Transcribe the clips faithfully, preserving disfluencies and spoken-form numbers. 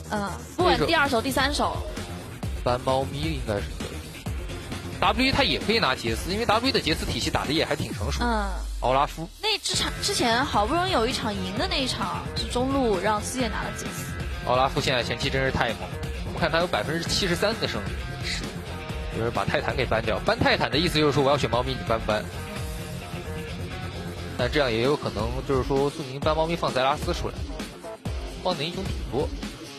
嗯，不管第二手、第三手， 搬猫咪应该是可以。W 他也可以拿杰斯，因为 W 的杰斯体系打的也还挺成熟。 嗯， 奥拉夫那之场之前好不容易有一场赢的那一场是中路让四叶拿了杰斯。 奥拉夫现在前期真是太猛，我们看他有百分之七十三的胜率， 是， 就是把泰坦给搬掉。搬泰坦的意思就是说我要选猫咪，你搬不搬？但这样也有可能就是说苏宁搬猫咪放塞拉斯出来，放的英雄挺多。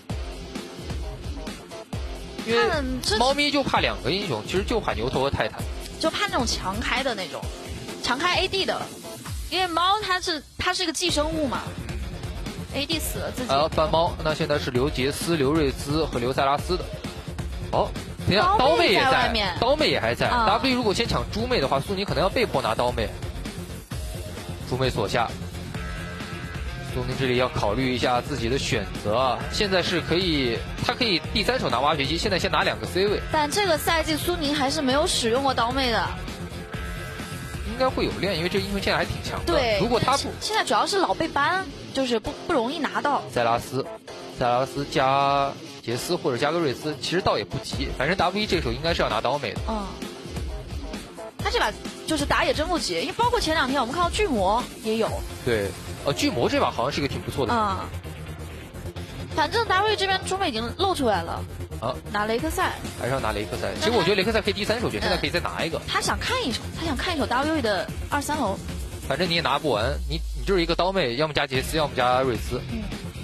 因为猫咪就怕两个英雄，其实就怕牛头和泰坦， 就怕那种强开的那种，强开 A D 的，因为猫它是它是一个寄生物嘛。A D 死了自己。 啊，搬猫，那现在是刘杰斯、刘瑞兹和刘塞拉斯的。哦，等一下，刀妹也在，刀妹也还在。 啊、 W 如果先抢猪妹的话，苏宁可能要被迫拿刀妹。猪妹锁下，苏宁这里要考虑一下自己的选择啊。现在是可以，他可以第三手拿挖掘机，现在先拿两个 C 位。 但这个赛季苏宁还是没有使用过刀妹的。 应该会有练，因为这个英雄现在还挺强的。 对， 如果他不， 现在主要是老被搬，就是不不容易拿到。 塞拉斯，塞拉斯加杰斯或者加个瑞兹，其实倒也不急。反正 W 这手应该是要拿刀妹的。 嗯。他这把就是打野真不急，因为包括前两天我们看到巨魔也有。 对，呃，巨魔这把好像是一个挺不错的。 啊、嗯。反正 W 这边猪妹已经露出来了。 啊， 拿雷克赛还是要拿雷克赛。其实我觉得雷克赛可以第三手选，现在可以再拿一个。 他想看一手，他想看一手 W 的二三楼。 反正你也拿不完，你你就是一个刀妹，要么加杰斯，要么加瑞斯。 嗯。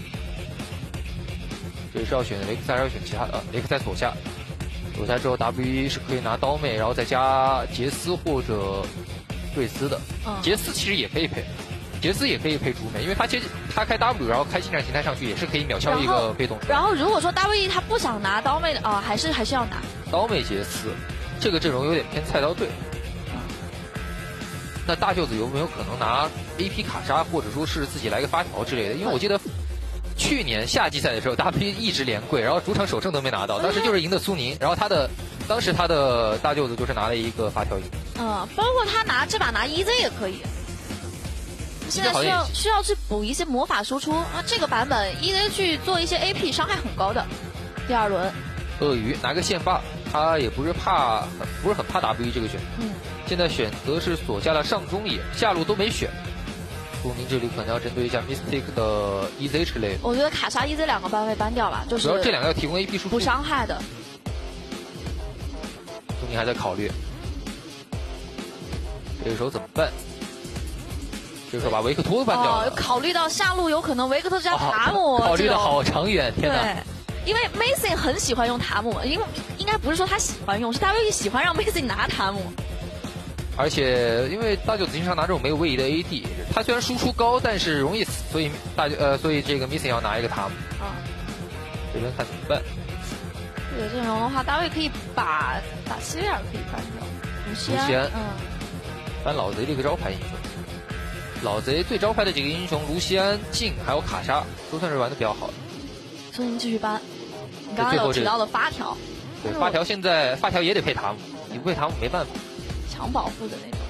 这里是要选雷克赛，还是要选其他的？啊、雷克赛锁下，锁下之后 W 一是可以拿刀妹，然后再加杰斯或者瑞斯的。 嗯。 杰斯其实也可以配。杰斯也可以配猪妹，因为他接他开 W， 然后开近战形态上去也是可以秒敲一个被动。 然后如果说 W E 他不想拿刀妹的啊、呃，还是还是要拿刀妹杰斯，这个阵容有点偏菜刀队。嗯、那大舅子有没有可能拿 A P 卡莎，或者说是自己来个发条之类的？因为我记得去年夏季赛的时候 ，W 一直连跪，然后主场首胜都没拿到，当时就是赢的苏宁，然后他的当时他的大舅子就是拿了一个发条赢。 嗯，包括他拿这把拿 E Z 也可以。现在需要需要去补一些魔法输出啊，这个版本 E Z 去做一些 A P 伤害很高的。第二轮， 鳄鱼拿个线霸，他也不是怕，不是很怕 W 这个选择。 嗯， 现在选择是锁下了上中野，下路都没选。苏宁这里可能要针对一下 Mystic 的 E Z 之类的。 我觉得卡莎 E Z 两个班位搬掉吧，就是主要这两个要提供 A P 输出不伤害的。 苏宁还在考虑，这个时候怎么办？这个时候把维克托搬掉了。 哦，考虑到下路有可能维克托加塔姆、 哦，考虑的好长远，天哪！ 对，因为 Mason 很喜欢用塔姆，因为应该不是说他喜欢用，是 W E 喜欢让 Mason 拿塔姆。 而且因为大舅子经常拿这种没有位移的 A D， 他虽然输出高，但是容易死，所以大呃，所以这个 Mason 要拿一个塔姆。 啊， 这边看怎么办？ 这个阵容的话 ，W E 可以把打希维尔可以搬掉，卢锡安，嗯， 搬老贼这个招牌英雄。老贼最招牌的几个英雄，卢锡安、镜还有卡莎，都算是玩的比较好的。 苏宁继续搬，你刚刚有提到的发条， 对，发条现在发条也得配塔姆，你不配塔姆没办法。 强保护的那种。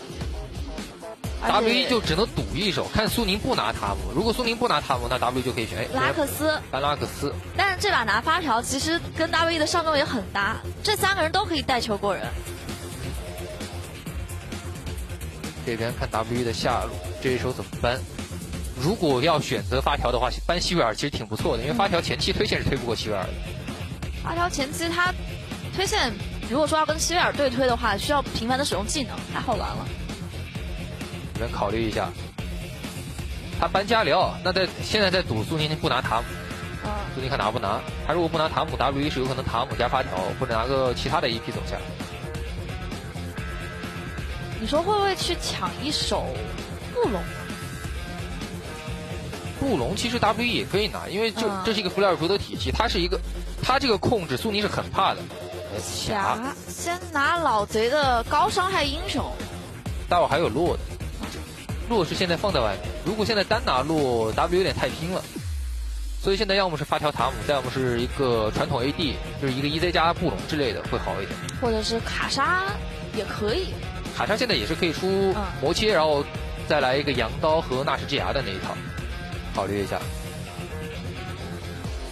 W 一就只能赌一手，看苏宁不拿塔姆。如果苏宁不拿塔姆，那 W 就可以选哎拉克斯， 搬拉克斯。 但是这把拿发条其实跟 W 一的上中也很搭，这三个人都可以带球过人。 这边看 W 一的下路，这一手怎么搬？如果要选择发条的话，搬希维尔其实挺不错的，因为发条前期推线是推不过希维尔的。 发条前期他推线，如果说要跟希维尔对推的话，需要频繁的使用技能，太好玩了。 这边考虑一下，他搬加里奥，那在现在在赌苏宁不拿塔姆。 嗯。 苏宁看拿不拿？他如果不拿塔姆 ，W 一是有可能塔姆加发条，或者拿个其他的 A P 走下。 你说会不会去抢一手布隆？ 布隆其实 W 一也可以拿，因为这、 嗯、 这是一个弗莱尔福德体系，它是一个，它这个控制苏宁是很怕的。 侠先拿老贼的高伤害英雄， 待会儿还有洛的，洛是现在放在外面，如果现在单拿洛 W 有点太拼了，所以现在要么是发条塔姆，再要么是一个传统 A D， 就是一个 E Z 加布隆之类的会好一点， 或者是卡莎也可以。 卡莎现在也是可以出魔切，然后再来一个羊刀和纳什之牙的那一套，考虑一下。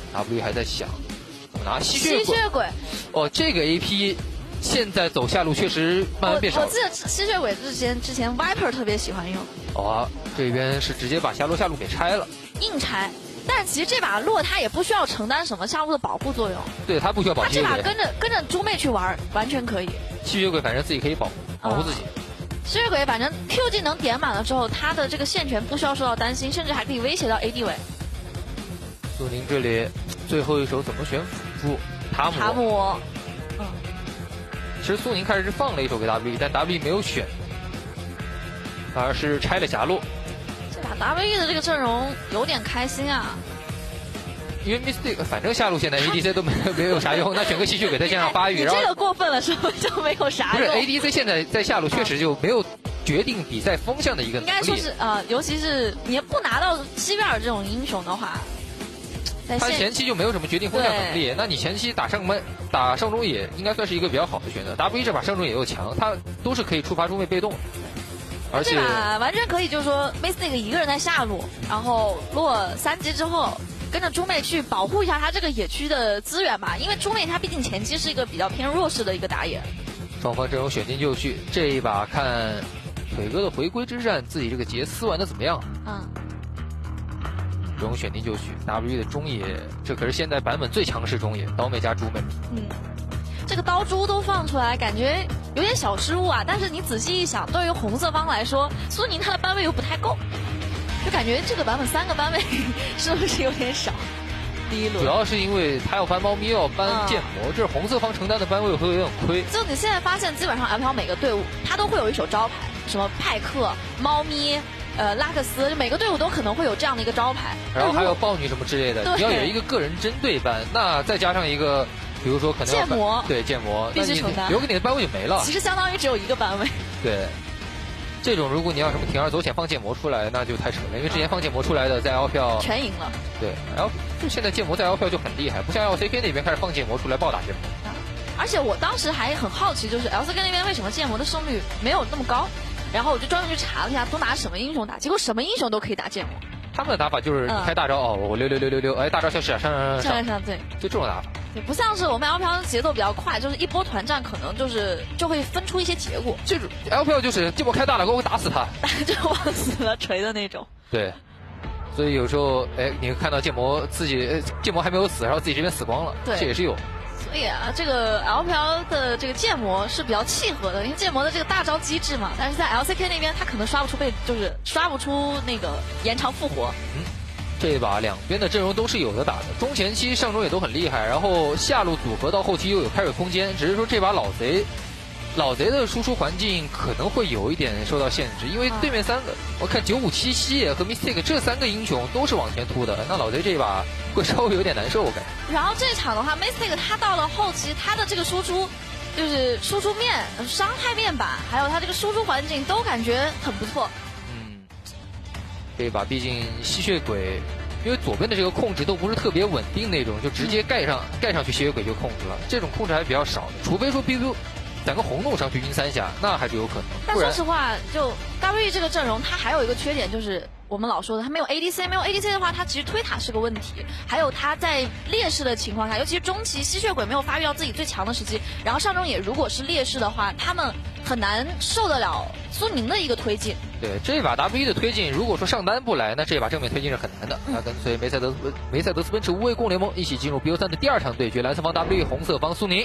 ，W 还在想怎么拿吸血鬼。 吸血鬼， 哦，这个 A P 现在走下路确实慢慢变少了。 我我记得吸血鬼之前之前 Viper 特别喜欢用。 哦，这边是直接把下路下路给拆了， 硬拆。但其实这把洛他也不需要承担什么下路的保护作用， 对他不需要保护。 他这把跟着跟着猪妹去玩，完全可以。 吸血鬼反正自己可以保护保护自己。 嗯、吸血鬼反正 Q 技能点满了之后，他的这个线权不需要受到担心，甚至还可以威胁到 A D 位。 苏宁这里最后一手怎么选辅助？塔姆。 塔姆。嗯。 其实苏宁开始是放了一手给 W， 但 W 没有选，反而是拆了霞落。 打 W 的这个阵容有点开心啊， 因为 Mystic 反正下路现在 A D C 都没有没有啥用，那选个吸血鬼在线上发育，然后这个过分了是不是就没有啥用？ 不是 A D C 现在在下路确实就没有决定比赛风向的一个能力。 应该说是啊、呃，尤其是你不拿到西贝尔这种英雄的话，在他前期就没有什么决定风向能力。那你前期打上门打上中野应该算是一个比较好的选择。W 这把上中野又强，他都是可以触发中位被动。而且这把完全可以，就是说 Mystic 一个人在下路，然后落三级之后，跟着猪妹去保护一下他这个野区的资源吧。因为猪妹他毕竟前期是一个比较偏弱势的一个打野。 双方阵容选进就绪，这一把看腿哥的回归之战，自己这个节撕完的怎么样？ 嗯。 阵容选定就绪 ，W 的中野，这可是现在版本最强势中野，刀妹加猪妹。 嗯。这个刀珠都放出来，感觉有点小失误啊。但是你仔细一想，对于红色方来说，苏宁他的班位又不太够，就感觉这个版本三个班位是不是有点少？第一轮主要是因为他要搬猫咪，要搬剑魔，嗯、这是红色方承担的班位会有点亏。 就你现在发现，基本上 L P L 每个队伍他都会有一手招牌，什么派克、猫咪。呃，拉克斯，每个队伍都可能会有这样的一个招牌， 然后还有豹女什么之类的。你要有一个个人针对班，那再加上一个。比如说可能剑魔， 对剑魔必须承担， 留给你的班位就没了。 其实相当于只有一个班位。 对，这种如果你要什么铤而走险放剑魔出来，那就太扯了。因为之前放剑魔出来的在 L 票全赢了。 对 ，L 就现在剑魔在 L 票就很厉害，不像 L C K 那边开始放剑魔出来暴打剑魔。 啊、而且我当时还很好奇，就是 L C K 那边为什么剑魔的胜率没有那么高？然后我就专门去查了一下，都拿什么英雄打，结果什么英雄都可以打剑魔。 他们的打法就是开大招、嗯、哦，我溜溜溜溜溜，哎，大招消失啊，上上上上上，对， 就这种打法。 对，不像是我们 L P L 节奏比较快，就是一波团战，可能就是就会分出一些结果。 这种 L P L 就是剑魔开大了，给我打死他， 就往死了锤的那种。 对，所以有时候哎，你会看到剑魔自己剑魔还没有死，然后自己这边死光了， 对， 这也是有。 所以啊，这个 L P L 的这个剑魔是比较契合的，因为剑魔的这个大招机制嘛，但是在 L C K 那边他可能刷不出被，就是刷不出那个延长复活。 嗯。这一把两边的阵容都是有的打的，中前期上中也都很厉害，然后下路组合到后期又有开水空间，只是说这把老贼，老贼的输出环境可能会有一点受到限制，因为对面三个，我看九五七西野和 Mystic 这三个英雄都是往前突的，那老贼这一把会稍微有点难受，我感觉。 然后这场的话 ，Mystic 他到了后期，他的这个输出就是输出面、伤害面板，还有他这个输出环境都感觉很不错。 这一把毕竟吸血鬼，因为左边的这个控制都不是特别稳定那种，就直接盖上、嗯、盖上去吸血鬼就控制了，这种控制还比较少的，除非说 B Q 攒个红洞上去晕三下，那还是有可能。 但说实话，就 W 这个阵容，它还有一个缺点就是我们老说的，它没有 A D C， 没有 A D C 的话，它其实推塔是个问题。还有它在劣势的情况下，尤其是中期吸血鬼没有发育到自己最强的时期，然后上中野如果是劣势的话，他们很难受得了苏宁的一个推进。 对，这一把 W 的推进，如果说上单不来，那这一把正面推进是很难的。那、嗯、跟随梅赛德斯梅赛德斯奔驰无畏共联盟一起进入 B O 三的第二场对决，蓝色方 W， 红色方苏宁。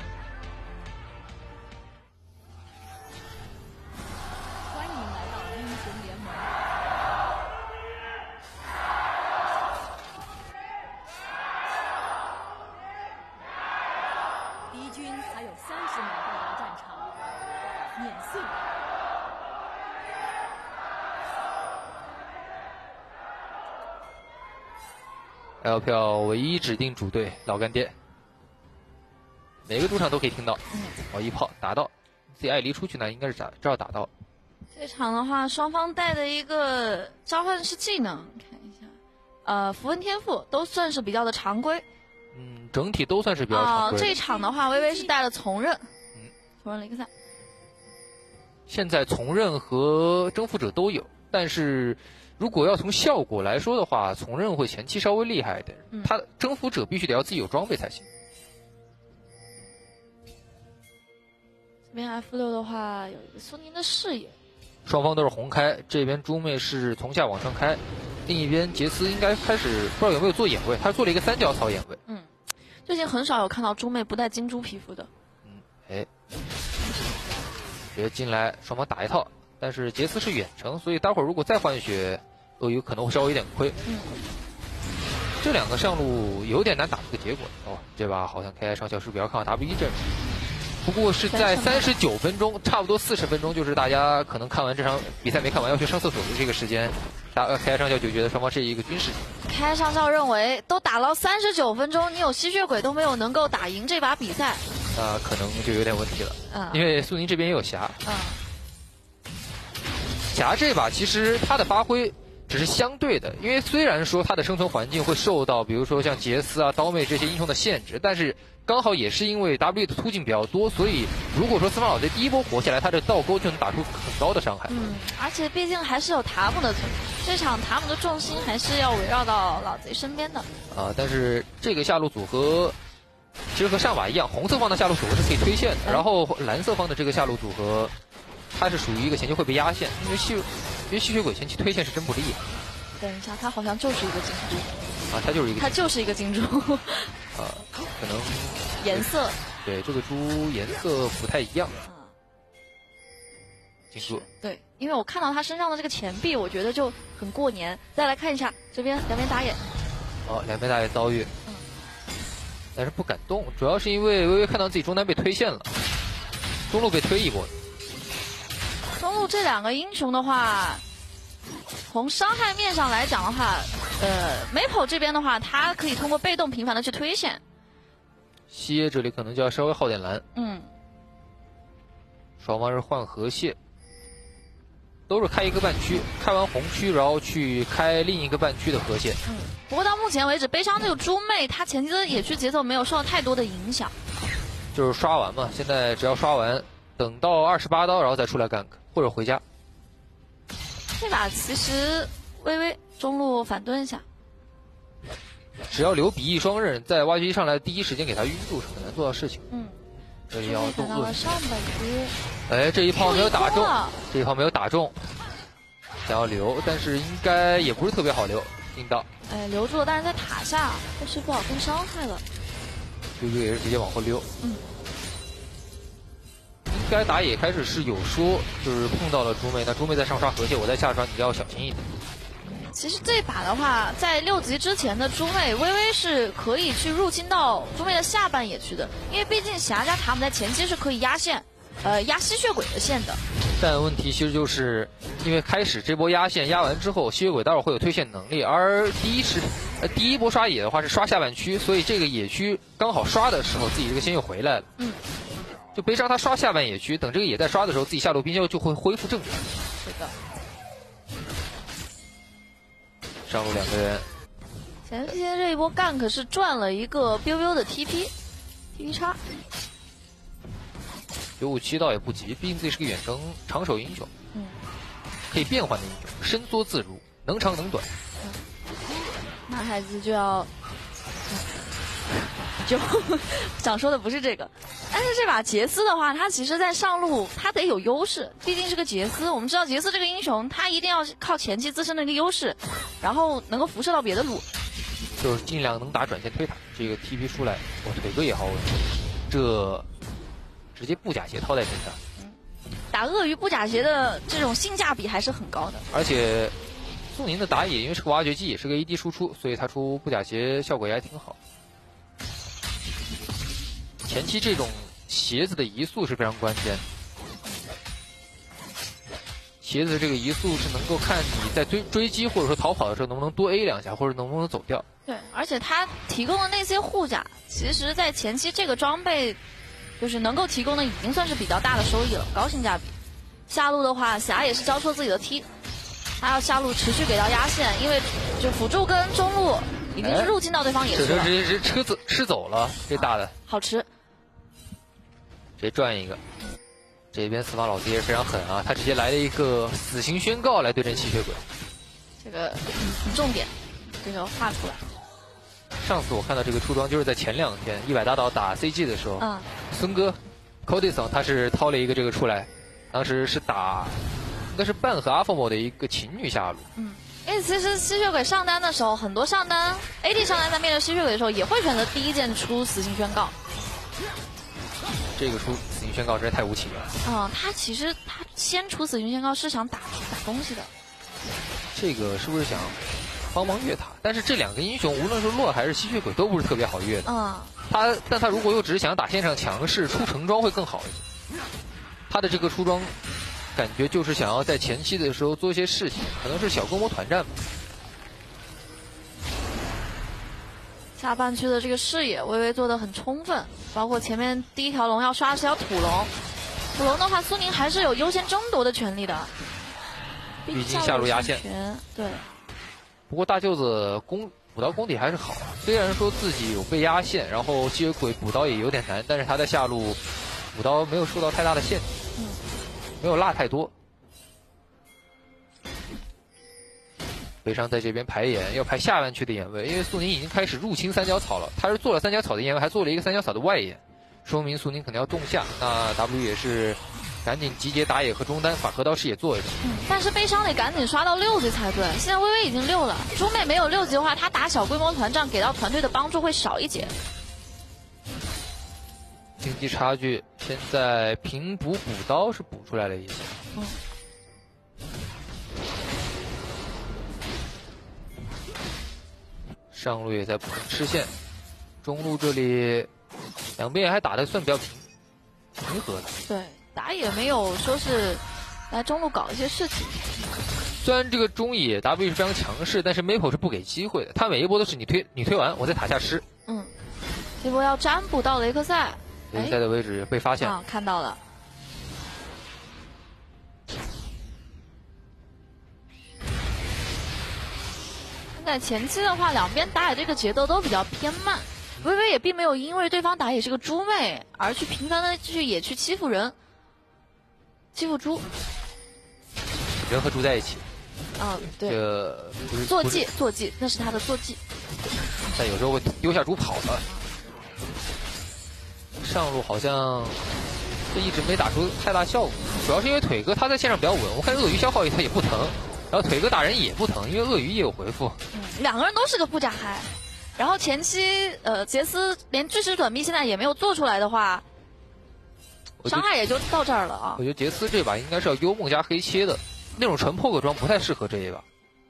欢迎来到英雄联盟。敌军还有三十秒到达战场，碾碎。 L P L 唯一指定主队老干爹，每个主场都可以听到。哦，一炮打到，自己艾离出去呢，应该是打正好打到。 这场的话，双方带的一个召唤师技能，看一下，呃，符文天赋都算是比较的常规。 嗯，整体都算是比较常规。 哦，这场的话，微微是带了从刃，嗯，从刃雷克萨。 现在从刃和征服者都有，但是如果要从效果来说的话，从刃会前期稍微厉害一点， 嗯他征服者必须得要自己有装备才行。 这边 F 六的话有一个苏宁的视野， 双方都是红开，这边猪妹是从下往上开，另一边杰斯应该开始不知道有没有做眼位，他做了一个三角草眼位。 嗯，最近很少有看到猪妹不带金猪皮肤的。 嗯，哎，直接进来，双方打一套，但是杰斯是远程，所以待会儿如果再换血，鳄鱼可能会稍微有点亏。 嗯， 这两个上路有点难打出个结果哦。这把好像 K I 上校是比较看好 W 一阵容，不过是在三十九分钟，差不多四十分钟，就是大家可能看完这场比赛没看完要去上厕所的这个时间，大 K I 上校就觉得双方是一个军事。 开上校认为，都打到三十九分钟，你有吸血鬼都没有能够打赢这把比赛， 那可能就有点问题了。 嗯， 因为苏宁这边也有霞， 嗯， 霞这把其实他的发挥只是相对的，因为虽然说他的生存环境会受到比如说像杰斯啊、刀妹这些英雄的限制，但是刚好也是因为 W 的突进比较多，所以如果说司马老贼第一波活下来，他的倒钩就能打出很高的伤害。 嗯，而且毕竟还是有塔姆的存在，这场塔姆的重心还是要围绕到老贼身边的。 啊，但是这个下路组合其实和上把一样，红色方的下路组合是可以推线的，然后蓝色方的这个下路组合，它是属于一个前期会被压线，因为吸因为吸血鬼前期推线是真不利啊。 等一下，他好像就是一个金猪啊，它就是一个他就是一个金猪啊，可能颜色对这个猪颜色不太一样。金猪对，因为我看到他身上的这个钱币，我觉得就很过年。再来看一下这边两边打野， 哦，两边打野遭遇， 嗯， 但是不敢动，主要是因为微微看到自己中单被推线了，中路被推一波。 中路这两个英雄的话，从伤害面上来讲的话，呃 ，Maple 这边的话，他可以通过被动频繁的去推线。 西野这里可能就要稍微耗点蓝。 嗯， 双方是换河蟹，都是开一个半区，开完红区，然后去开另一个半区的河蟹。 嗯，不过到目前为止，悲伤这个猪妹她前期的野区节奏没有受到太多的影响。 就是刷完嘛，现在只要刷完，等到二十八刀，然后再出来 gank 或者回家。 这把其实微微中路反蹲一下， 只要留比翼双刃，在挖掘机上来第一时间给他晕住是很难做到事情。 嗯， 这里要动到了上半区， 哎，这一炮没有打中，这一炮没有打中，想要留，但是应该也不是特别好留，硬到。 哎，留住了，但是在塔下后续不好跟伤害了。 溜溜也是直接往后溜。 嗯。 应该打野开始是有说，就是碰到了猪妹，那猪妹在上刷河蟹，我在下刷，你要小心一点。 其实这把的话，在六级之前的猪妹微微是可以去入侵到猪妹的下半野区的，因为毕竟霞加塔姆在前期是可以压线，呃压吸血鬼的线的。 但问题其实就是因为开始这波压线压完之后，吸血鬼待会儿会有推线能力，而第一时呃第一波刷野的话是刷下半区，所以这个野区刚好刷的时候，自己这个线又回来了。 嗯。 就悲伤他刷下半野区，等这个野在刷的时候，自己下路冰消就会恢复正常。 是的。 上路两个人， 前期这一波 gank 是赚了一个 biu biu 的 T P，T P 叉。 九五七倒也不急，毕竟自己是个远程长手英雄， 嗯， 可以变换的英雄，伸缩自如，能长能短。 嗯，那孩子就要。就想说的不是这个，但是这把杰斯的话，他其实在上路他得有优势，毕竟是个杰斯。我们知道杰斯这个英雄，他一定要靠前期自身的一个优势，然后能够辐射到别的路， 就是尽量能打转线推塔。这个 T P 出来，我、哦、腿哥也好稳，这直接不假鞋套在身上。 嗯，打鳄鱼不假鞋的这种性价比还是很高的。 而且苏宁的打野因为是个挖掘机，也是个 A D 输出，所以他出不假鞋效果也还挺好。前期这种鞋子的移速是非常关键，鞋子这个移速是能够看你在追追击或者说逃跑的时候能不能多 A 两下，或者能不能走掉。 对，而且它提供的那些护甲，其实在前期这个装备就是能够提供的已经算是比较大的收益了，高性价比。下路的话，霞也是交出自己的 T， 他要下路持续给到压线，因为就辅助跟中路已经是入侵到对方野区了。 这直接是车子吃走了，这大的、啊、 好吃。 直接赚一个，这边司马老子也是非常狠啊！他直接来了一个死刑宣告来对阵吸血鬼。 这个很重点，这个画出来。 上次我看到这个出装就是在前两天一百大岛打 C G 的时候， 嗯， 孙哥 Codison 他是掏了一个这个出来，当时是打应该是半和阿佛莫的一个琴女下路。 嗯，因为其实吸血鬼上单的时候，很多上单 A D 上单在面对吸血鬼的时候，也会选择第一件出死刑宣告。 这个出死刑宣告真是太无情了。 嗯，他其实他先出死刑宣告是想打打东西的。 这个是不是想帮忙越塔？但是这两个英雄，无论是洛还是吸血鬼，都不是特别好越的。 嗯， 他，但他如果又只是想打线上强势，出成装会更好一些。他的这个出装，感觉就是想要在前期的时候做一些事情，可能是小规模团战吧。 下半区的这个视野，微微做得很充分，包括前面第一条龙要刷的是条土龙，土龙的话，苏宁还是有优先争夺的权利的。 毕竟下路压线， 对。 不过大舅子攻补刀功底还是好啊，虽然说自己有被压线，然后吸血鬼补刀也有点难，但是他在下路补刀没有受到太大的限制， 嗯， 没有落太多。北上在这边排眼，要排下半区的眼位，因为苏宁已经开始入侵三角草了。他是做了三角草的眼位，还做了一个三角草的外眼，说明苏宁可能要动下。那 W 也是赶紧集结打野和中单，把河道视野做一做。 嗯，但是悲伤得赶紧刷到六级才对。现在微微已经六了，猪妹没有六级的话，他打小规模团战给到团队的帮助会少一截。 经济差距现在平补补刀是补出来了一些。 嗯。 上路也在不停吃线，中路这里两边还打得算比较平平和的。 对，打野没有说是来中路搞一些事情。 虽然这个中野 W 是非常强势，但是 Maple 是不给机会的，他每一波都是你推你推完，我在塔下吃。 嗯，这波要占卜到雷克赛， 雷克赛的位置被发现啊，看到了。在前期的话，两边打野这个节奏都比较偏慢，微微也并没有因为对方打野是个猪妹而去频繁的去也去欺负人，欺负猪。 人和猪在一起。 嗯，对。 这不是坐骑，坐骑，那是他的坐骑。 但有时候会丢下猪跑了。上路好像这一直没打出太大效果，主要是因为腿哥他在线上比较稳，我看鳄鱼消耗他也不疼。然后腿哥打人也不疼，因为鳄鱼也有回复。 嗯，两个人都是个副甲嗨。然后前期呃杰斯连巨石短臂现在也没有做出来的话，伤害也就到这儿了啊。 我觉得杰斯这把应该是要幽梦加黑切的，那种纯 poke 装不太适合这一把。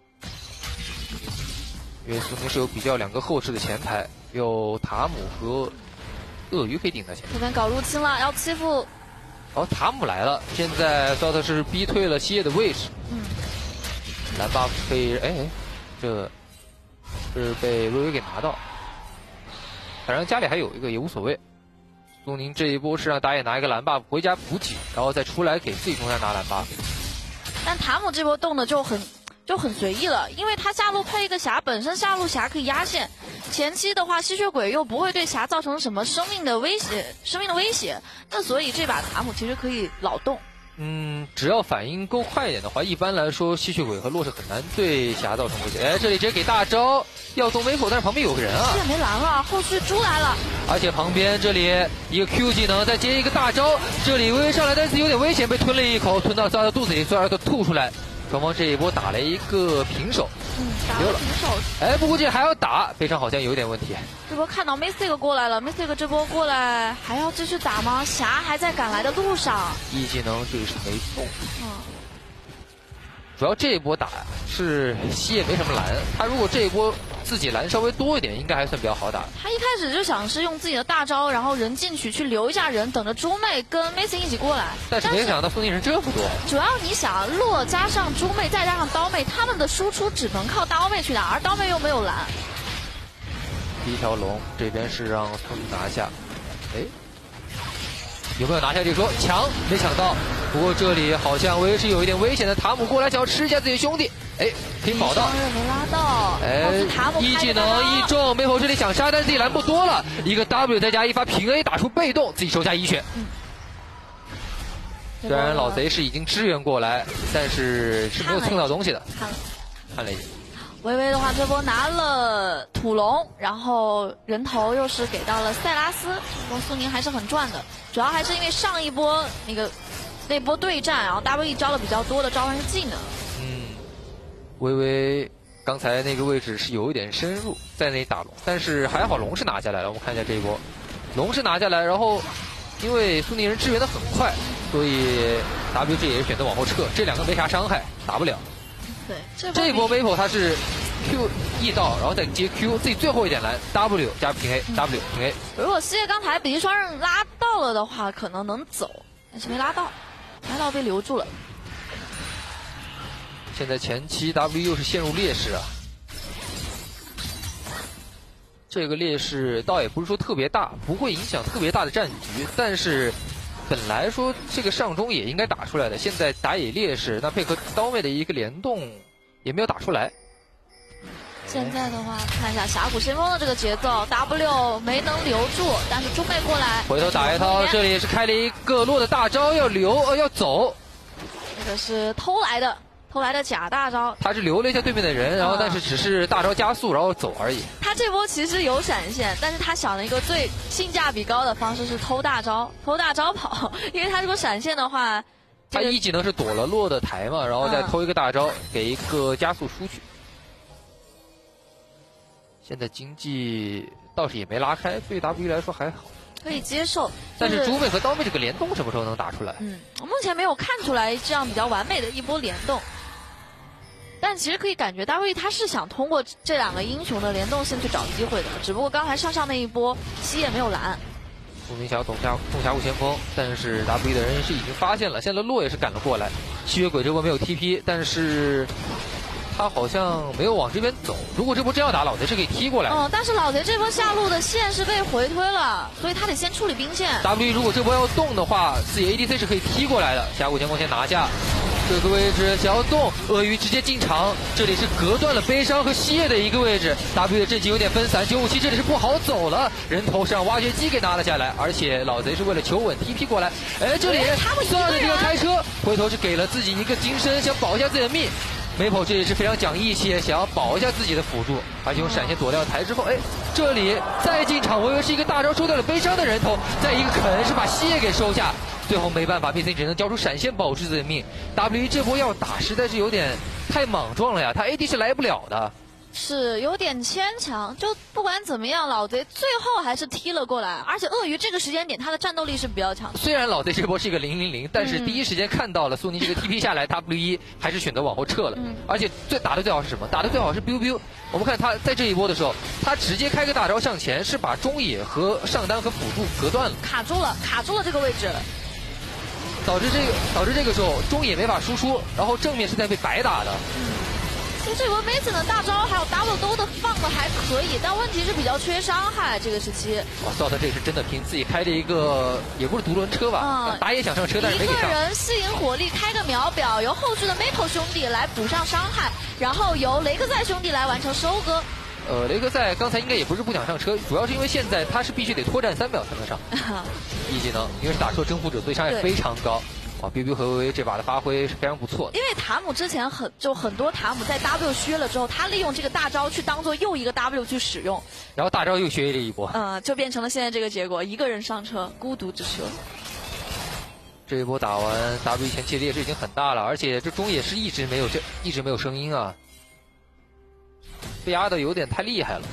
因为苏宁是有比较两个后置的前排，有塔姆和鳄鱼可以顶在前面。 这边搞入侵了，要欺负。 哦，塔姆来了，现在 S O T 是逼退了西叶的位置。 嗯。 蓝 buff 可以，哎，这是被微微给拿到。反正家里还有一个也无所谓。苏宁这一波是让打野拿一个蓝 buff 回家补给，然后再出来给自己中单拿蓝 buff。 但塔姆这波动的就很就很随意了，因为他下路配一个霞，本身下路霞可以压线。前期的话，吸血鬼又不会对霞造成什么生命的威胁，生命的威胁。那所以这把塔姆其实可以老动。 嗯，只要反应够快一点的话，一般来说吸血鬼和洛是很难对霞造成威胁。哎，这里直接给大招，要动梅口，但是旁边有个人啊， 这没蓝了，后续猪来了， 而且旁边这里一个 Q 技能，再接一个大招，这里微微上来，但是有点危险，被吞了一口，吞到他的肚子里，虽然他吐出来。双方这一波打了一个平手， 嗯，打了平手。 哎，不过这还要打，非常好像有点问题。 这波看到 Mystic 过来了 ，Mystic 这波过来还要继续打吗？霞还在赶来的路上。 一技能这里是没动。 嗯。 主要这一波打是西野没什么蓝，他如果这一波自己蓝稍微多一点，应该还算比较好打。 他一开始就想是用自己的大招，然后人进去去留一下人，等着猪妹跟 Mason 一起过来。 但是没想到苏宁人这么多。 主要你想，洛加上猪妹再加上刀妹，他们的输出只能靠刀妹去打，而刀妹又没有蓝。 第一条龙这边是让苏宁拿下，哎。有没有拿下这说强？没抢到。不过这里好像微微是有一点危险的，塔姆过来想要吃一下自己兄弟，哎，可以保到， 没拉到。 哎，一技能一中，梅火这里想杀，但是自己蓝不多了，一个 W 再加一发平 A 打出被动，自己收下一血。 嗯、 虽然老贼是已经支援过来，但是是没有蹭到东西的。 看了。 看了一眼。 微微的话，这波拿了土龙，然后人头又是给到了塞拉斯，这波苏宁还是很赚的，主要还是因为上一波那个那波对战，然后 W E 招的比较多的召唤师技能。 嗯，微微刚才那个位置是有一点深入，在那里打龙，但是还好龙是拿下来了。我们看一下这一波，龙是拿下来，然后因为苏宁人支援的很快，所以 W G 也是选择往后撤，这两个没啥伤害，打不了。 对，这这一波 Maple 他是 Q E 到，然后再接 Q， 自己最后一点蓝 W 加平 A，W 平 A。 如果世界刚才比利双刃拉到了的话，可能能走，但是没拉到，拉到被留住了。 现在前期 W 又是陷入劣势啊，这个劣势倒也不是说特别大，不会影响特别大的战局，但是本来说这个上中也应该打出来的，现在打野劣势，那配合刀妹的一个联动也没有打出来。 现在的话，看一下峡谷先锋的这个节奏 ，W 没能留住，但是猪妹过来， 回头打一套，这里也是开了一个落的大招，要留呃要走， 这个是偷来的。偷来的假大招， 他是留了一下对面的人，然后但是只是大招加速，然后走而已。 他这波其实有闪现，但是他想了一个最性价比高的方式是偷大招，偷大招跑，因为他这波闪现的话， 他一技能是躲了落的台嘛，然后再偷一个大招，嗯、给一个加速出去。现在经济倒是也没拉开，对于 W 来说还好。 可以接受， 但是猪妹和刀妹这个联动什么时候能打出来？ 嗯，我目前没有看出来这样比较完美的一波联动。但其实可以感觉 W 他是想通过这两个英雄的联动性去找机会的，只不过刚才上上那一波西野没有拦。 苏宁想要动峡动峡谷先锋，但是 W 的人是已经发现了，现在洛也是赶了过来。吸血鬼这波没有 T P， 但是他好像没有往这边走。如果这波真要打，老贼是可以踢过来的。 哦，但是老贼这波下路的线是被回推了，所以他得先处理兵线。 W 如果这波要动的话，自己 A D C 是可以踢过来的。峡谷先锋先拿下。这个位置想要动，鳄鱼直接进场，这里是隔断了悲伤和吸液的一个位置。W 的阵型有点分散，九五七这里是不好走了，人头是让挖掘机给拿了下来，而且老贼是为了求稳 T P 过来。哎，这里算了这个开车，回头是给了自己一个金身，想保一下自己的命。Maple 这里是非常讲义气，想要保一下自己的辅助，而且用闪现躲掉台之后，哎，这里再进场，我以为是一个大招收掉了悲伤的人头，再一个啃是把吸液给收下。最后没办法 ，P C 只能交出闪现保住自己的命。W 这波要打实在是有点太莽撞了呀，他 A D 是来不了的。 是有点牵强，就不管怎么样，老贼最后还是踢了过来。而且鳄鱼这个时间点，他的战斗力是比较强的。 虽然老贼这波是一个零零零，但是第一时间看到了苏宁这个 T P 下来 ，W 一还是选择往后撤了。 嗯、 而且最打的最好是什么？打的最好是 biu biu。我们看他在这一波的时候，他直接开个大招向前，是把中野和上单和辅助隔断了， 卡住了，卡住了这个位置。 导致这个导致这个时候中野没法输出，然后正面是在被白打的。 嗯，其实这波梅子的大招还有 W 都的放的还可以，但问题是比较缺伤害这个时期。 哇，骚的这是真的拼，自己开了一个也不是独轮车吧，嗯、打野想上车但是没给上。 一个人吸引火力开个秒表，由后续的 Maple 兄弟来补上伤害，然后由雷克赛兄弟来完成收割。 呃，雷克赛刚才应该也不是不想上车，主要是因为现在他是必须得拖战三秒才能上一技能，因为是打出征服者，所以伤害非常高。哇 ，biu biu 和微微这把的发挥是非常不错的。 因为塔姆之前很就很多塔姆在 W 削了之后，他利用这个大招去当做又一个 W 去使用， 然后大招又削了一波， 嗯，就变成了现在这个结果，一个人上车，孤独之车。 这一波打完 ，W 前期劣势已经很大了，而且这中野是一直没有这一直没有声音啊。被压的有点太厉害了。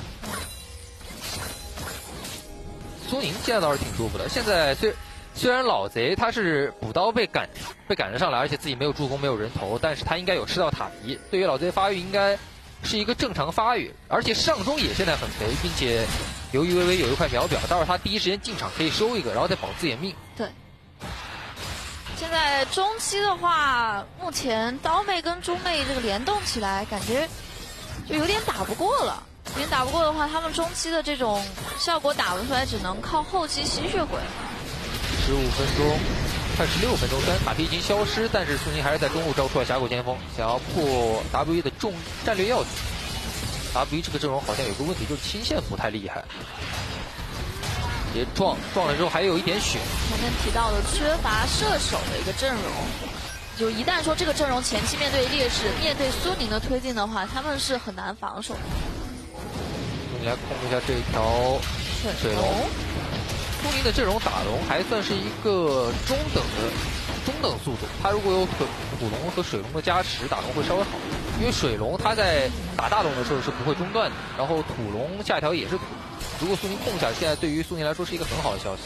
苏宁现在倒是挺舒服的。现在虽虽然老贼他是补刀被赶被赶了上来，而且自己没有助攻没有人头，但是他应该有吃到塔皮。对于老贼发育应该是一个正常发育，而且上中野现在很肥，并且由于微微有一块秒表，待会儿他第一时间进场可以收一个，然后再保自己的命。 对。现在中期的话，目前刀妹跟猪妹这个联动起来，感觉就有点打不过了。有点打不过的话，他们中期的这种效果打不出来，只能靠后期吸血鬼。 十五分钟，快十六分钟，虽然塔皮已经消失，但是苏宁还是在中路招出了峡谷先锋，想要破 W 一的重战略要紧。W 一这个阵容好像有个问题，就是清线不太厉害。别撞撞了之后还有一点血。 前面提到的缺乏射手的一个阵容， 就一旦说这个阵容前期面对劣势，面对苏宁的推进的话，他们是很难防守。 我们来控制一下这一条水龙。苏宁的阵容打龙还算是一个中等的中等速度，他如果有土土龙和水龙的加持，打龙会稍微好。因为水龙他在打大龙的时候是不会中断的，然后土龙下一条也是土。如果苏宁控下，现在对于苏宁来说是一个很好的消息。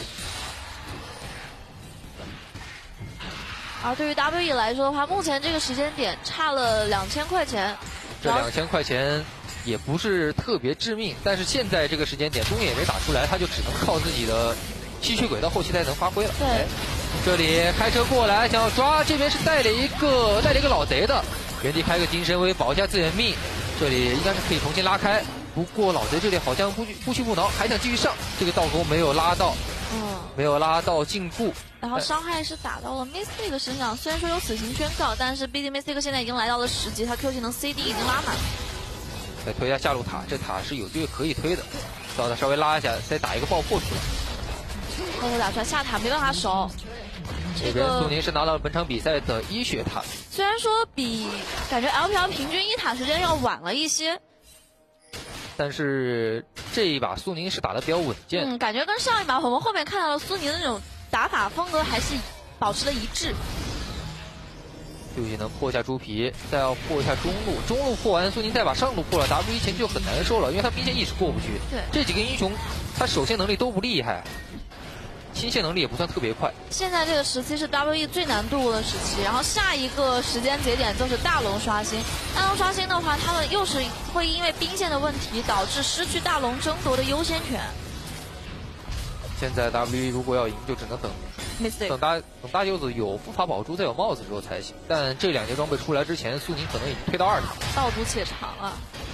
而对于 W E 来说的话，目前这个时间点差了两千块钱， 这两千块钱也不是特别致命，但是现在这个时间点东野也没打出来，他就只能靠自己的吸血鬼到后期才能发挥了。 对， 哎、这里开车过来想要抓，这边是带了一个带了一个老贼的，原地开个金身威保一下自己的命，这里应该是可以重新拉开。不过老贼这里好像不不屈不挠，还想继续上，这个倒钩没有拉到， 嗯， 没有拉到禁锢。 然后伤害是打到了 Mystic 身上，虽然说有死刑宣告，但是毕竟 Mystic 现在已经来到了十级，他 Q 技能 C D 已经拉满了。 再推一下下路塔，这塔是有机会可以推的，让他稍微拉一下，再打一个爆破出来。 爆破打出来，下塔没办法守。 这边苏宁是拿到了本场比赛的一血塔， 虽然说比感觉 L P L 平均一塔时间要晚了一些， 但是这一把苏宁是打得比较稳健。 嗯，感觉跟上一把我们后面看到的苏宁的那种打法风格还是保持了一致。 就技能破一下猪皮，再要破一下中路，中路破完，苏宁再把上路破了 ，W 一前就很难受了，因为他明显一直过不去。 对， 这几个英雄，他手线能力都不厉害，清线能力也不算特别快。 现在这个时期是 W E 最难度过的时期，然后下一个时间节点就是大龙刷新。大龙刷新的话，他们又是会因为兵线的问题导致失去大龙争夺的优先权。 现在 W E 如果要赢，就只能等。等大等大舅子有步伐宝珠再有帽子之后才行，但这两件装备出来之前，苏宁可能已经推到二塔， 道阻且长啊。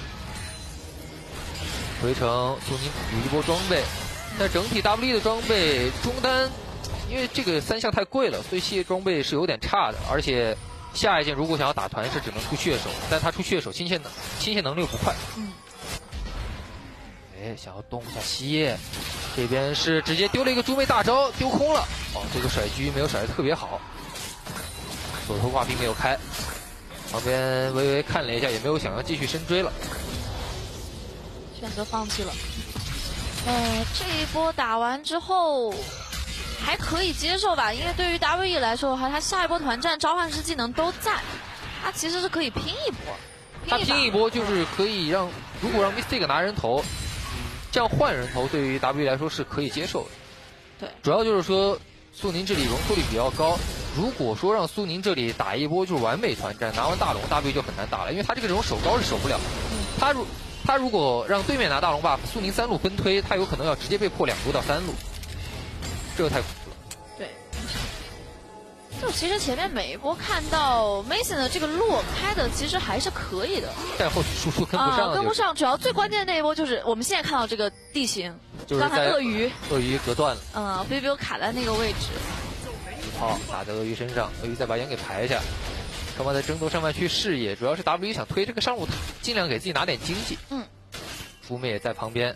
回城苏宁补一波装备，但整体 W E 的装备中单，因为这个三项太贵了，所以系列装备是有点差的，而且下一件如果想要打团是只能出血手，但他出血手清线能清线能力又不快。 嗯。 哎，想要动一下西叶，这边是直接丢了一个猪妹大招，丢空了。哦，这个甩狙没有甩得特别好，左头挂兵没有开，旁边微微看了一下，也没有想要继续深追了， 选择放弃了。呃，这一波打完之后还可以接受吧，因为对于 W E 来说的话，他下一波团战召唤师技能都在，他其实是可以拼一波。 他拼一波就是可以让，如果让 Mystic 拿人头。这样换人头对于 W 来说是可以接受的， 对， 主要就是说苏宁这里容错率比较高。如果说让苏宁这里打一波就是完美团战，拿完大龙 W 就很难打了，因为他这个种守高是守不了。 嗯、 他如他如果让对面拿大龙 buff， 苏宁三路分推，他有可能要直接被迫两路到三路，这个太恐怖了。 对。就其实前面每一波看到 Mason 的这个路开的其实还是可以的， 但后续输出跟不上、 啊，跟不上。主要最关键的那一波就是我们现在看到这个地形， 就是刚才鳄鱼， 鳄鱼隔断了， 嗯，菲比欧卡在那个位置， 好打在鳄鱼身上，鳄鱼再把羊给排下。双方在争夺上半区视野，主要是 W 想推这个上路塔，尽量给自己拿点经济。 嗯， 福妹也在旁边。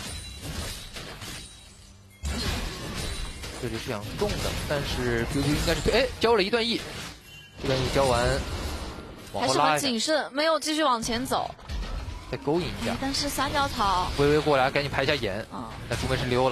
这里是想中的，但是 Q Q 应该是推，哎，交了一段 E， 这段 E 交完，往还是后拉一下， 很谨慎，没有继续往前走， 再勾引一下。 但是三角草微微过来，赶紧排一下眼， 啊， 但出门是溜了。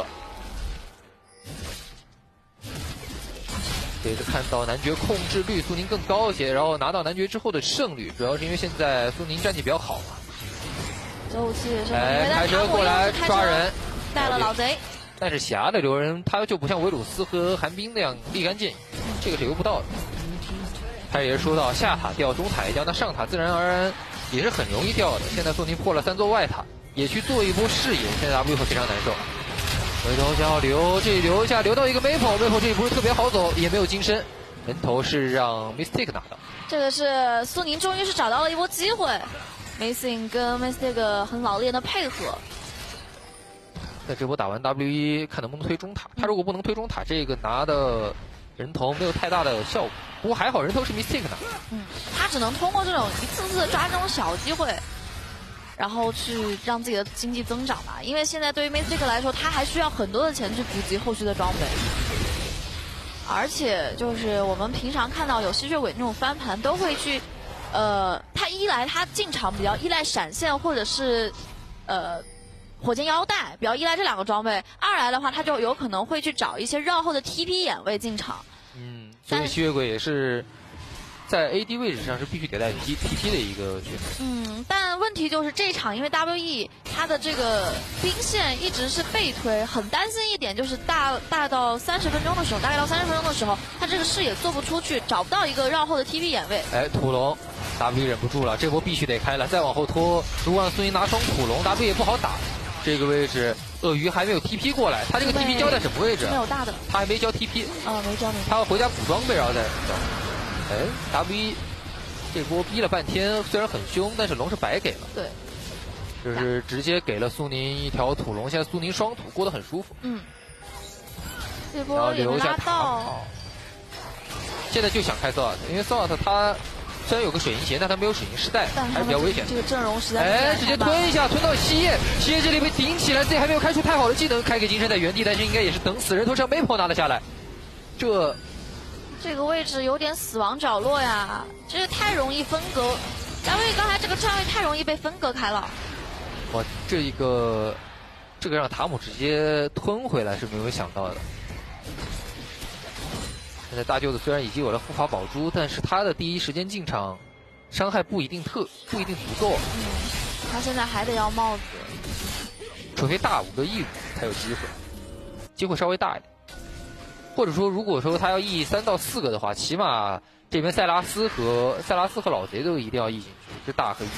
这次看到男爵控制率苏宁更高一些，然后拿到男爵之后的胜率，主要是因为现在苏宁战绩比较好嘛。 周期也是很哎，开车过来抓人， 带了老贼。 但是霞的留人，他就不像维鲁斯和寒冰那样立竿见影，这个是留不到的。他也是说到下塔掉，中塔一掉，那上塔自然而然也是很容易掉的。现在苏宁破了三座外塔，也去做一波视野，现在 W 会非常难受。回头想要留，这里留一下，留到一个 Maple，Maple 这里不是特别好走，也没有金身，人头是让 Mystic 拿到。 这个是苏宁终于是找到了一波机会 ，Mason 跟 Mystic 很老练的配合。 在这波打完 W 一，看能不能推中塔。他如果不能推中塔，这个拿的人头没有太大的效果。不过还好，人头是 Mystic 拿。 嗯，他只能通过这种一次次抓这种小机会，然后去让自己的经济增长吧。因为现在对于 Mystic 来说，他还需要很多的钱去补给后续的装备。 而且就是我们平常看到有吸血鬼那种翻盘，都会去，呃，他一来他进场比较依赖闪现或者是，呃，火箭腰带，比较依赖这两个装备；二来的话，他就有可能会去找一些绕后的 T P 眼位进场。 嗯，所以吸血鬼也是在 A D 位置上是必须得带 T T P 的一个角色。 嗯，但问题就是这一场，因为 W E 它的这个兵线一直是被推，很担心一点就是大大到三十分钟的时候，大概到三十分钟的时候，他这个视野做不出去，找不到一个绕后的 T P 眼位。 哎，土龙 W 忍不住了，这波必须得开了，再往后拖，如果让孙宁拿双土龙 ，W 也不好打。这个位置，鳄鱼还没有 T P 过来，他这个 T P 交在什么位置？ 没有大的， 他还没交 T P。 啊、没交没交。 他要回家补装备，然后再交。哎 ，W 这波逼了半天，虽然很凶，但是龙是白给了。 对。 就是直接给了苏宁一条土龙，现在苏宁双土过得很舒服。 嗯。这然后波也没留下拉到。 现在就想开 Salt， 因为 Salt 他虽然有个水银鞋，但他没有水银饰带，还是比较危险。 这个阵容实在哎，直接吞一下，吞到西叶，西叶这里被顶起来，自己还没有开出太好的技能，开给金身在原地，但是应该也是等死人头上 Maple 拿了下来。这这个位置有点死亡角落呀，这太容易分割。因为刚才这个站位太容易被分割开了。 哇，这一个这个让塔姆直接吞回来是没有想到的。现在大舅子虽然已经有了护法宝珠，但是他的第一时间进场，伤害不一定特不一定足够。 嗯，他现在还得要帽子， 除非大五个 E 五才有机会，机会稍微大一点。或者说，如果说他要 E 三到四个的话，起码这边塞拉斯和塞拉斯和老贼都一定要 E 进去，这大和 E。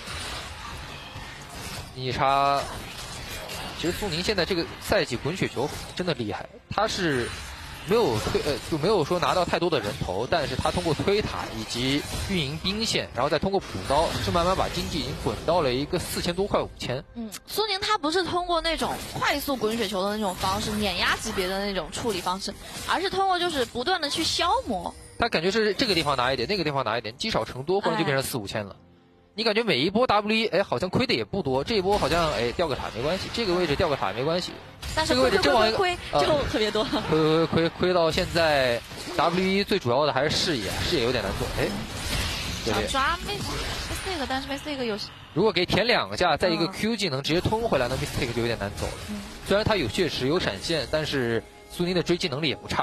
逆插，其实苏宁现在这个赛季滚雪球真的厉害，他是没有推呃就没有说拿到太多的人头，但是他通过推塔以及运营兵线，然后再通过补刀，是慢慢把经济已经滚到了一个四千多块五千。 嗯，苏宁他不是通过那种快速滚雪球的那种方式，碾压级别的那种处理方式，而是通过就是不断的去消磨。 他感觉是这个地方拿一点，那个地方拿一点，积少成多，忽然就变成四五千了。你感觉每一波 W 一哎好像亏的也不多，这一波好像哎掉个塔没关系，这个位置掉个塔没关系， 但是这个位置真往一个亏就特别多， 亏亏亏亏到现在 W 一最主要的还是视野，视野有点难做，哎， 想抓 mistake， 但是 mistake 有如果给舔两下，再一个 Q 技能直接吞回来，那 mistake 就有点难走了。 嗯、 虽然他有血池有闪现，但是苏宁的追击能力也不差。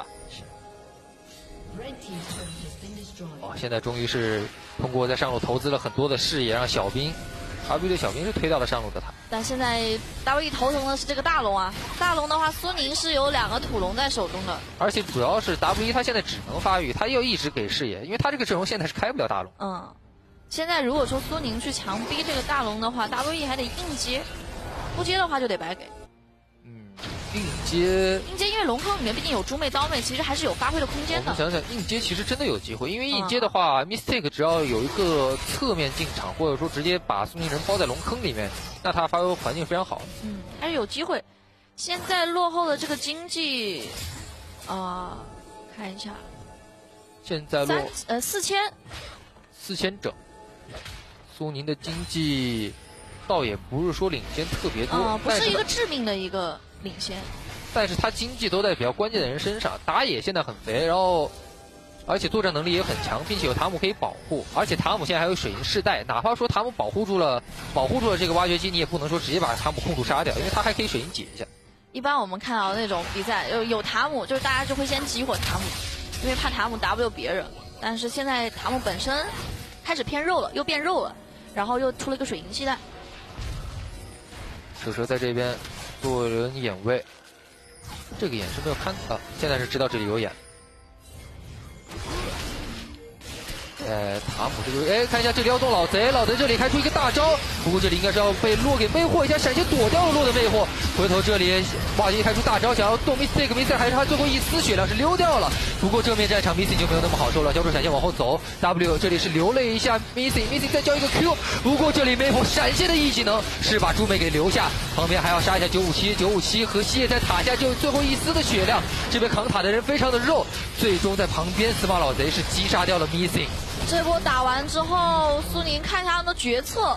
哦，现在终于是通过在上路投资了很多的视野，让小兵 W 的小兵是推到了上路的塔。 但现在 W 一头疼的是这个大龙啊，大龙的话，苏宁是有两个土龙在手中的， 而且主要是 W 一他现在只能发育，他要一直给视野，因为他这个阵容现在是开不了大龙。 嗯，现在如果说苏宁去强逼这个大龙的话 ，W 一还得硬接，不接的话就得白给。 嗯，硬接， 硬接，因为龙坑里面毕竟有猪妹、刀妹，其实还是有发挥的空间的。 我们想想，硬接其实真的有机会，因为硬接的话、嗯、，mistake 只要有一个侧面进场，或者说直接把苏宁人包在龙坑里面，那他发挥环境非常好。 嗯，还是有机会。现在落后的这个经济，啊、呃，看一下， 现在落三呃四千， 四千整，苏宁的经济。倒也不是说领先特别多， 呃、不是一个致命的一个领先， 但是他经济都在比较关键的人身上，打野现在很肥，然后而且作战能力也很强，并且有塔姆可以保护，而且塔姆现在还有水银饰带，哪怕说塔姆保护住了保护住了这个挖掘机，你也不能说直接把塔姆控住杀掉，因为他还可以水银解一下。 一般我们看到的那种比赛有有塔姆，就是大家就会先激活塔姆，因为怕塔姆 W 别人，但是现在塔姆本身开始偏肉了，又变肉了，然后又出了一个水银系带。 蛇蛇在这边做人眼位，这个眼是没有看到，现在是知道这里有眼。哎，塔姆这个，哎，看一下这里要动老贼，老贼这里开出一个大招，不过这里应该是要被洛给魅惑一下，闪现躲掉了洛的魅惑。回头这里瓦吉开出大招，想要动 mistake mistake， 还是他最后一丝血量是溜掉了。不过正面战场 missing 就没有那么好受了，交出闪现往后走 ，W 这里是留了一下 missing missing 再交一个 Q， 不过这里魅惑闪现的 E 技能是把猪妹给留下，旁边还要杀一下九五七九五七和西叶在塔下就最后一丝的血量，这边扛塔的人非常的肉，最终在旁边司马老贼是击杀掉了 missing。 这波打完之后，苏宁看一下他们的决策，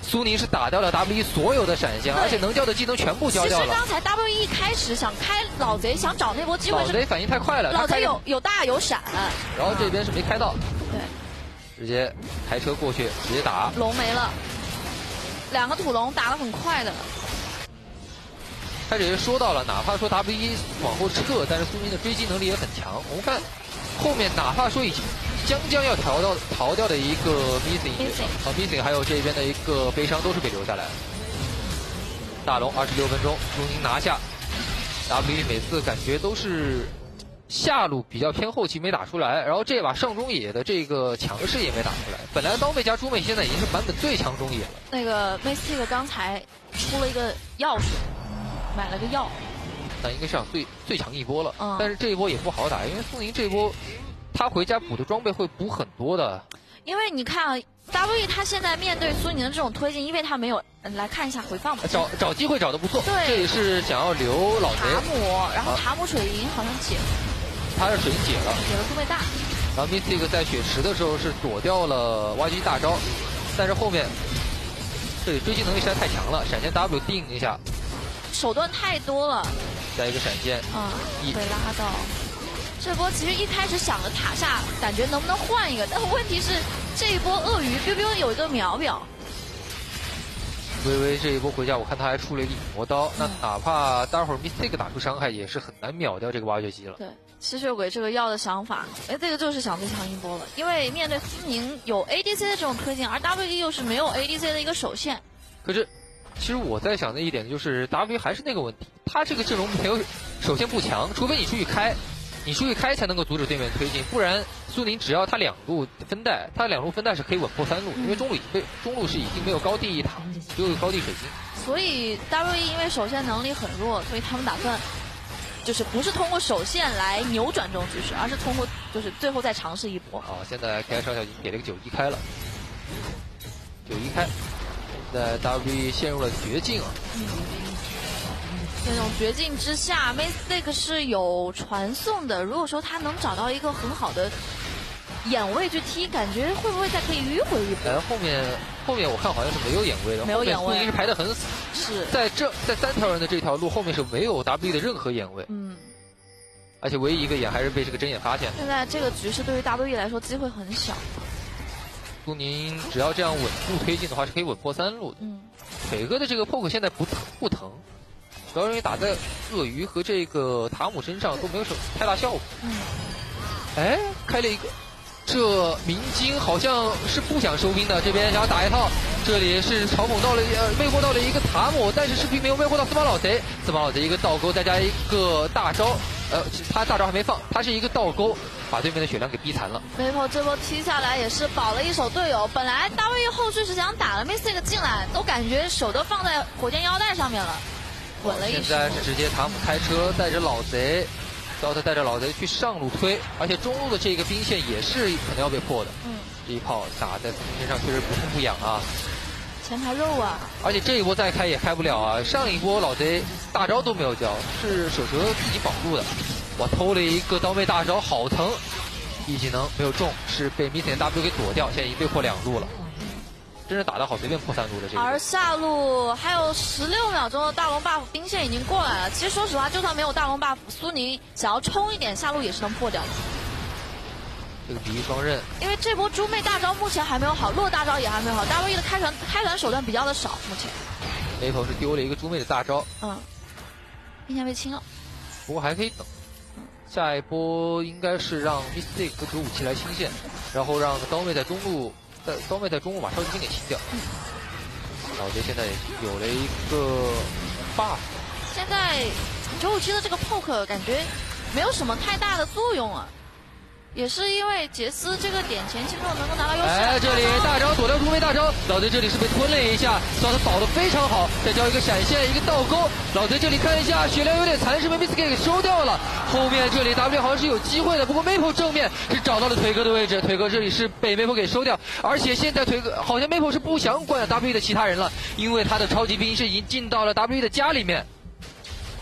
苏宁是打掉了 W E 所有的闪现，而且能交的技能全部交掉了。 其实刚才 W E 一开始想开老贼，想找那波机会是， 老贼反应太快了， 老贼有有大有闪， 然后这边是没开到， 对， 直接开车过去直接打， 龙没了，两个土龙打得很快的。 他只是说到了，哪怕说 W E 往后撤，但是苏宁的追击能力也很强。我们看后面，哪怕说已经将将要逃到逃掉的一个 missing 啊 missing， 还有这边的一个悲伤都是被留下来。大龙二十六分钟，苏宁拿下。W E 每次感觉都是下路比较偏后期没打出来，然后这把上中野的这个强势也没打出来。本来刀妹加猪妹现在已经是版本最强中野了。 那个 Mystic 刚才出了一个药水。买了个药， 那应该是想最最强一波了。 嗯， 但是这一波也不好打，因为苏宁这一波他回家补的装备会补很多的。 因为你看啊 ，W E 他现在面对苏宁的这种推进，因为他没有，来看一下回放吧。 找找机会找的不错， 对， 这也是想要留老贼。 塔姆，然后塔姆水银好像解了， 他是水银解了， 解了猪妹大。 然后 Mystic 在血池的时候是躲掉了挖机大招，但是后面这里追击能力实在太强了，闪现 W 定一下。 手段太多了， 再一个闪现， 啊，被拉到。这波其实一开始想着塔下，感觉能不能换一个，但问题是这一波鳄鱼 biu biu 有一个秒表。 微微这一波回家，我看他还出了一个影魔刀，那哪怕待会儿 Mystic 打出伤害，也是很难秒掉这个挖掘机了。 对，吸血鬼这个药的想法，哎，这个就是想最强一波了，因为面对苏宁有 A D C 的这种推进，而 W E 又是没有 A D C 的一个手线。 可是。其实我在想的一点就是 ，W 还是那个问题，他这个阵容没有首先不强，除非你出去开，你出去开才能够阻止对面推进，不然苏宁只要他两路分带，他两路分带是可以稳破三路，因为中路已被中路是已经没有高地一塔，只有高地水晶。 所以 W E 因为手线能力很弱，所以他们打算就是不是通过手线来扭转这种局势，而是通过就是最后再尝试一波。 好，现在 K I 上校已经给了一个九一开了，九一开。在 W E 陷入了绝境啊！ 嗯，这种绝境之下 ，Mystic 是有传送的。如果说他能找到一个很好的眼位去踢，感觉会不会再可以迂回一波？ 呃，后面后面我看好像是没有眼位的， 没有眼位， 苏宁是排得很死。 是在这在三条人的这条路后面是没有 W E 的任何眼位。 嗯， 而且唯一一个眼还是被这个针眼发现。 现在这个局势对于 W E 来说机会很小。 苏宁只要这样稳步推进的话，是可以稳破三路的。 嗯， 腿哥的这个 poke 现在不疼不疼，主要因为打在鳄鱼和这个塔姆身上都没有什么太大效果。 嗯， 哎，开了一个，这明金好像是不想收兵的，这边想要打一套，这里是嘲讽到了呃魅惑到了一个塔姆，但是视频没有魅惑到司马老贼，司马老贼一个倒钩再加一个大招，呃，他大招还没放，他是一个倒钩。把对面的血量给逼残了。 Maple 这波踢下来也是保了一手队友，本来 W E 后续是想打了 Mystic 进来，都感觉手都放在火箭腰带上面了，稳了一手。 现在是直接塔姆开车带着老贼，刀特带着老贼去上路推，而且中路的这个兵线也是可能要被破的。 嗯， 这一炮打在身上确实不痛不痒啊。 前排肉啊！ 而且这一波再开也开不了啊，上一波老贼大招都没有交，是手蛇自己保住的。我偷了一个刀妹大招，好疼！一技能没有中，是被 Missing W 给躲掉，现在已经被破两路了。真是打得好，随便破三路的这个。 而下路还有十六秒钟的大龙 buff 兵线已经过来了。其实说实话，就算没有大龙 buff， 苏宁想要冲一点下路也是能破掉的。 这个比翼双刃， 因为这波猪妹大招目前还没有好，洛大招也还没有好 ，W E 的开团开团手段比较的少，目前。 雷头是丢了一个猪妹的大招， 嗯，兵线被清了， 不过还可以等。下一波应该是让 Mystic 和九五七来清线，然后让刀妹在中路，在刀妹在中路把超级兵给清掉。 嗯、 老贼现在有了一个 buff。 现在九五七的这个 poke 感觉没有什么太大的作用啊。也是因为杰斯这个点前期之后能够拿到优势。 哎，这里大招躲掉猪妹大招，老贼这里是被吞了一下，抓的保的非常好，再交一个闪现，一个倒钩，老贼这里看一下血量有点残，是被 Miss 给收掉了。后面这里 W 好像是有机会的，不过 Maple 正面是找到了腿哥的位置，腿哥这里是被 Maple 给收掉，而且现在腿哥好像 Maple 是不想管 W 的其他人了，因为他的超级兵是已经进到了 W 的家里面。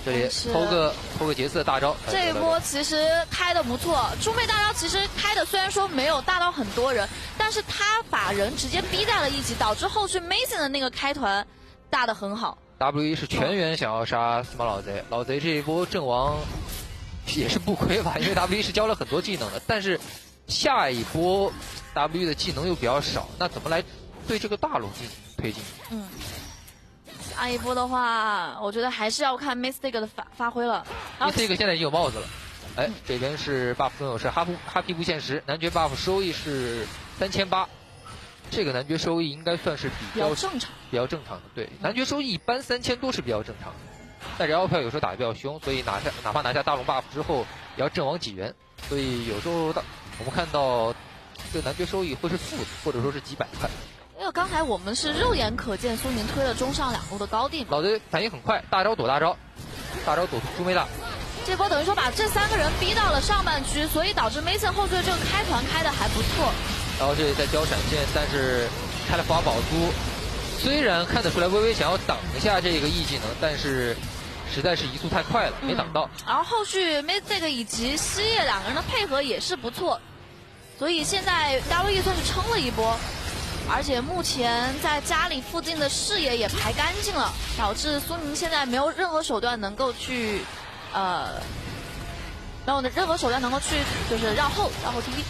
这里偷个偷个杰斯的大招。 这一波其实开的不错，猪妹大招其实开的虽然说没有大到很多人，但是他把人直接逼在了一起，导致后续 Mason 的那个开团大的很好。 W 一是全员想要杀司马老贼，老贼这一波阵亡也是不亏吧，因为 W 一是教了很多技能的，但是下一波 W 的技能又比较少，那怎么来对这个大龙进行推进？ 嗯。下一波的话，我觉得还是要看 Mystic 的发发挥了。 Mystic 现在已经有帽子了，哎，这边是 buff 拥有是哈布哈皮不现实，男爵 buff 收益是三千八，这个男爵收益应该算是比较比较正常， 比较正常的。对，男爵收益一般三千多是比较正常的，但人妖票有时候打得比较凶，所以拿下哪怕拿下大龙 buff 之后，也要阵亡几元，所以有时候大我们看到这个男爵收益会是负的，或者说是几百块。 因为刚才我们是肉眼可见苏宁推了中上两路的高地嘛， 老贼反应很快，大招躲大招，大招躲猪妹大。 这波等于说把这三个人逼到了上半区，所以导致 Mason 后续的这个开团开的还不错。 然后这里在交闪现，但是开了法宝珠，虽然看得出来微微想要挡一下这个 E 技能，但是实在是移速太快了，没挡到。 嗯、然后后续 Mason 以及西叶两个人的配合也是不错，所以现在 W E 算是撑了一波。而且目前在家里附近的视野也排干净了，导致苏宁现在没有任何手段能够去，呃，没有任何手段能够去就是绕后绕后 T P。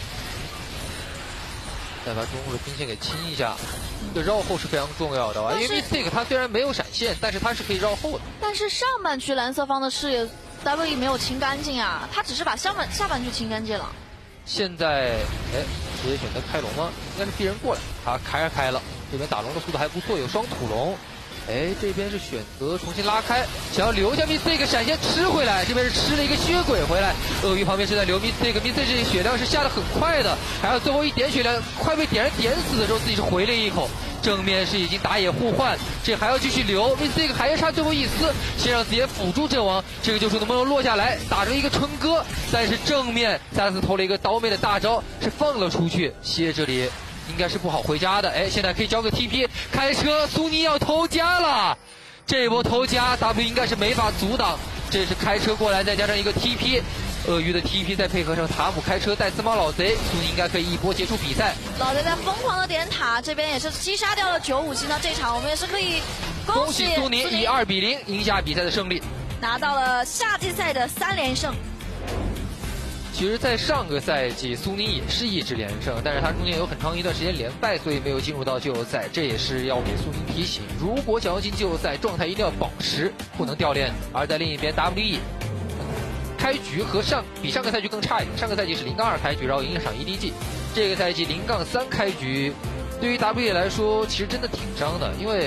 再把中路的兵线给清一下，这绕后是非常重要的啊，因为 Mystic 它虽然没有闪现，但是它是可以绕后的。 但是上半区蓝色方的视野 W E 没有清干净啊，他只是把下半下半区清干净了。 现在哎，直接选择开龙吗？应该是逼人过来，他开开了，这边打龙的速度还不错，有双土龙。哎，这边是选择重新拉开，想要留下 Mystic 闪现吃回来，这边是吃了一个血鬼回来。鳄鱼旁边是在留 Mystic，Mystic 这血量是下的很快的，还有最后一点血量快被点燃点死的时候，自己是回了一口。正面是已经打野互换，这还要继续留 ，Mystic 还要差最后一丝，先让自己辅助阵亡，这个就是能不能落下来，打成一个春哥。但是正面萨斯投了一个刀妹的大招，是放了出去，谢这里应该是不好回家的。哎，现在可以交个 T P， 开车，苏尼要偷家了，这波偷家 W 应该是没法阻挡，这是开车过来，再加上一个 T P。鳄鱼的 T P 再配合上塔姆开车带司马老贼，苏宁应该可以一波结束比赛。 老贼在疯狂的点塔，这边也是击杀掉了九五星。那这场我们也是可以恭喜苏宁以二比零赢下比赛的胜利， 拿到了夏季赛的三连胜。 其实，在上个赛季，苏宁也是一直连胜，但是他中间有很长一段时间连败，所以没有进入到季后赛。这也是要给苏宁提醒，如果想要进季后赛，状态一定要保持，不能掉链。而在另一边 ，W E。开局和上比上个赛季更差一点，上个赛季是零杠二开局，然后赢了场 E D G， 这个赛季零杠三开局，对于 W E 来说其实真的挺伤的，因为